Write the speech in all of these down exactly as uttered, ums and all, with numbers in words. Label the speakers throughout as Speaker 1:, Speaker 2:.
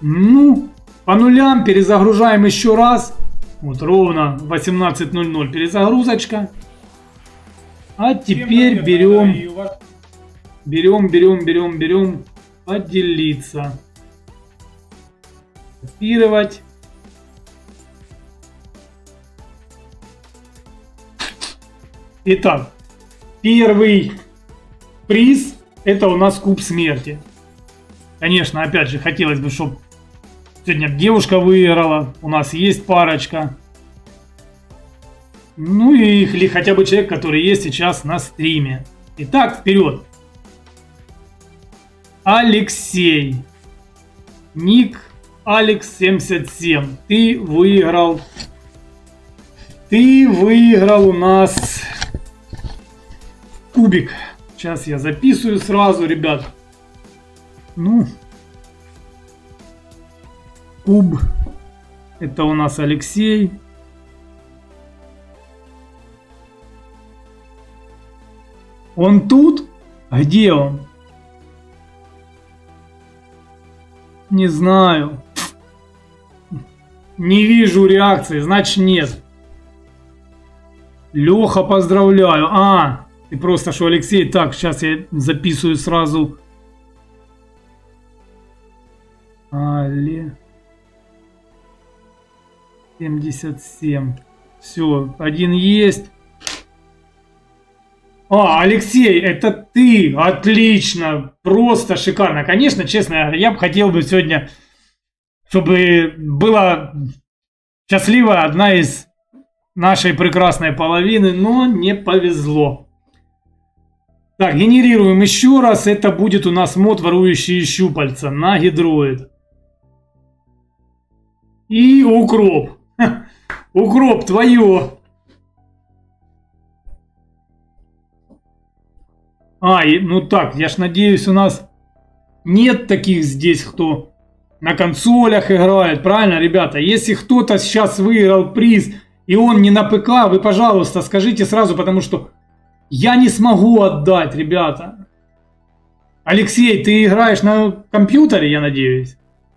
Speaker 1: Ну, по нулям перезагружаем еще раз. Вот ровно восемнадцать ноль ноль перезагрузочка. А теперь берем, берем, берем, берем, берем, поделиться. Копировать. Итак, первый приз это у нас куб смерти. Конечно, опять же, хотелось бы, чтобы сегодня девушка выиграла. У нас есть парочка. Ну и или хотя бы человек, который есть сейчас на стриме. Итак, вперед. Алексей. Ник Алекс семьдесят семь. Ты выиграл. Ты выиграл у нас кубик. Сейчас я записываю сразу, ребят. Ну, куб. Это у нас Алексей. Он тут? А где он? Не знаю. Не вижу реакции, значит нет. Леха, поздравляю. А, ты просто что, Алексей. Так, сейчас я записываю сразу. Але. семьдесят семь. Все, один есть. А, Алексей, это ты. Отлично. Просто шикарно. Конечно, честно, я бы хотел бы сегодня, чтобы была счастливая одна из нашей прекрасной половины, но не повезло. Так, генерируем еще раз. Это будет у нас мод ворующие щупальца на гидроид. И укроп. Ха, укроп, твое. А, и, ну так, я ж надеюсь, у нас нет таких здесь, кто на консолях играет. Правильно, ребята? Если кто-то сейчас выиграл приз, и он не на ПК, вы, пожалуйста, скажите сразу, потому что я не смогу отдать, ребята. Алексей, ты играешь на компьютере, я надеюсь?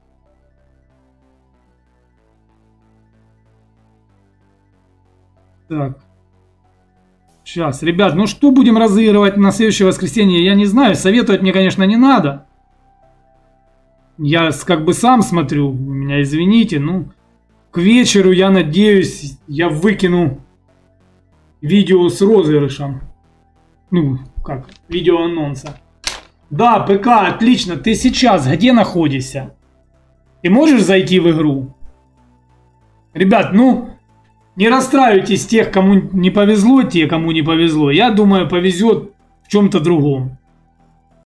Speaker 1: Так. Сейчас, ребят, ну что будем разыгрывать на следующее воскресенье, я не знаю. Советовать мне, конечно, не надо. Я как бы сам смотрю, у меня, извините, ну... К вечеру, я надеюсь, я выкину видео с розыгрышем. Ну, как, видео анонса. Да, ПК, отлично. Ты сейчас где находишься? Ты можешь зайти в игру? Ребят, ну, не расстраивайтесь тех, кому не повезло, те, кому не повезло. Я думаю, повезет в чем-то другом.